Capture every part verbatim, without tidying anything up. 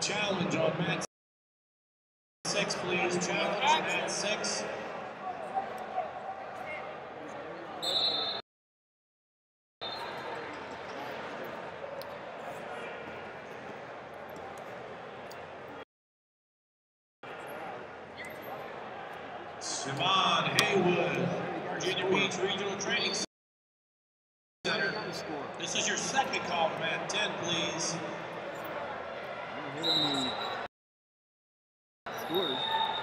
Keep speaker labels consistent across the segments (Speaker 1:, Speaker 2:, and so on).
Speaker 1: Challenge on mat six, please. Challenge mat six. Siobhan Haywood, Virginia Beach Regional Training Center. This is your second call to mat ten, please.
Speaker 2: Scores.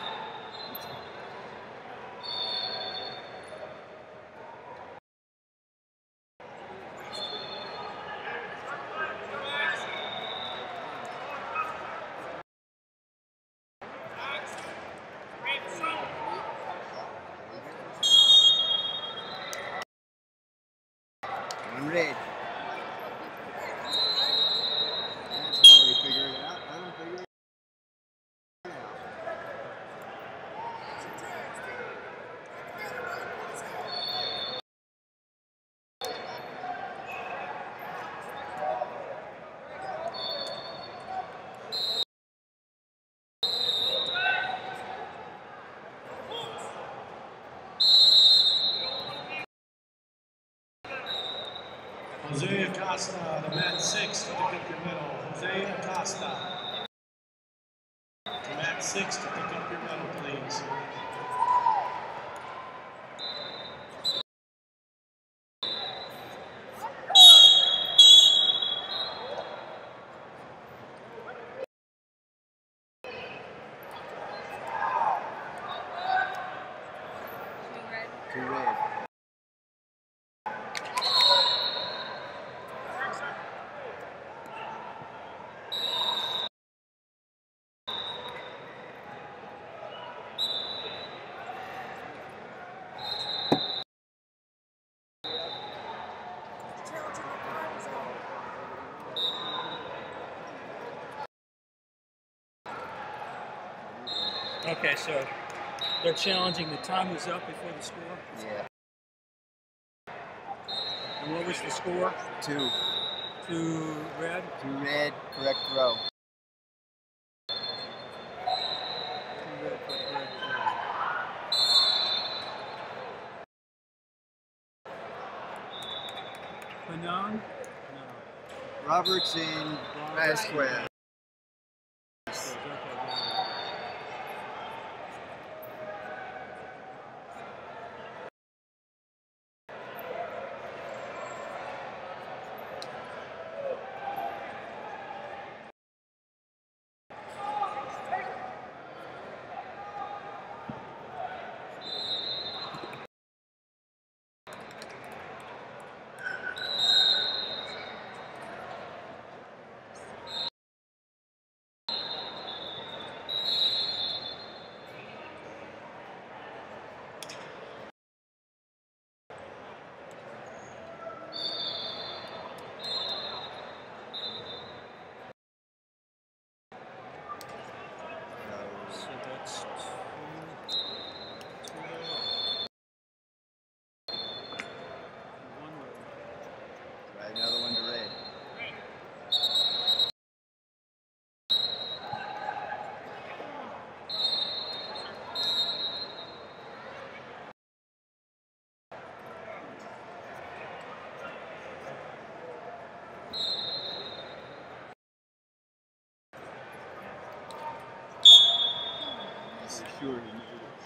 Speaker 2: One red. That's how we figure it out. I don't figure it out.
Speaker 1: Jose Acosta to mat six to pick up your medal. Jose Acosta to mat six to pick up your medal, please.
Speaker 2: Two red.
Speaker 3: Okay, so they're challenging the time was up before the score.
Speaker 2: Yeah.
Speaker 3: And what was the score?
Speaker 2: Two.
Speaker 3: Two red.
Speaker 2: Two red. Correct throw.
Speaker 3: Two red for correct throw. Fanon? No.
Speaker 2: Robertson. Vasquez.
Speaker 3: So that's two, two red. One red.
Speaker 2: Try another one to red. Sure you know this.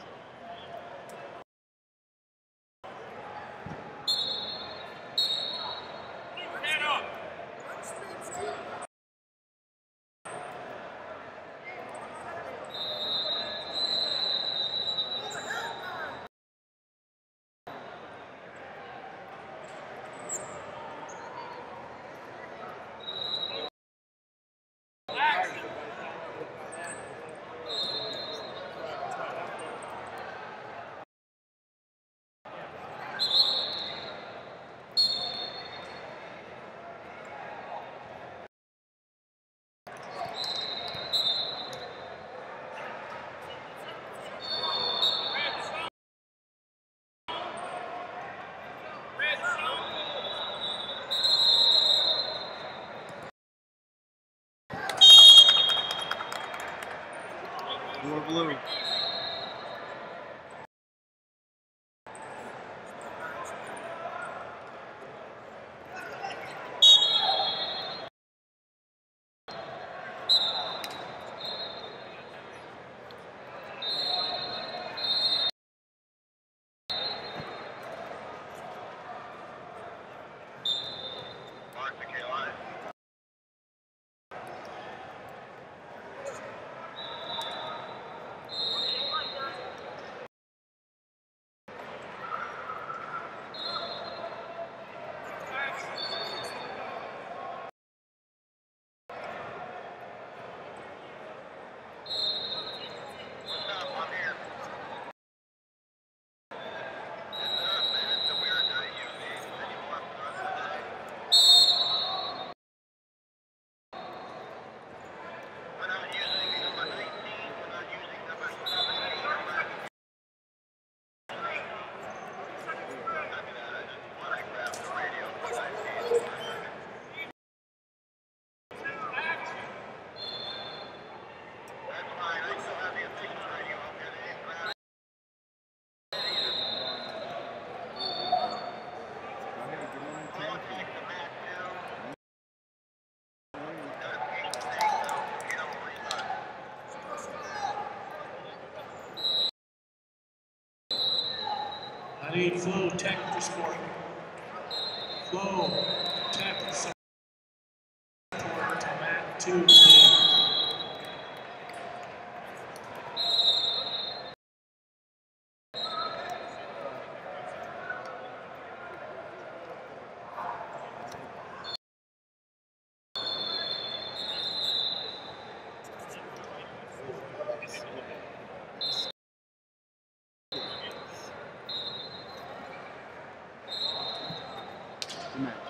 Speaker 1: I need Flo Tech for scoring. Flo Tech support to Matt two, please.
Speaker 2: Good match.